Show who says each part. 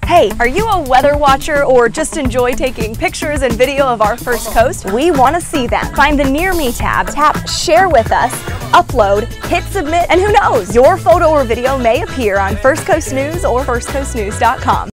Speaker 1: Hey, are you a weather watcher or just enjoy taking pictures and video of our First Coast? We want to see them. Find the Near Me tab, tap Share with Us, upload, hit submit, and who knows, your photo or video may appear on First Coast News or firstcoastnews.com.